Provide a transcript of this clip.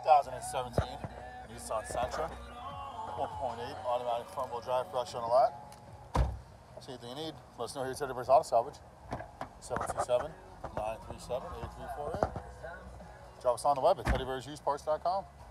2017 Nissan Sentra, 1.8 automatic front wheel drive, fresh on the lot. See anything you need, let us know here at Teddy Bear's Auto Salvage, 727-937-8348. Drop us on the web at teddybearsuseparts.com.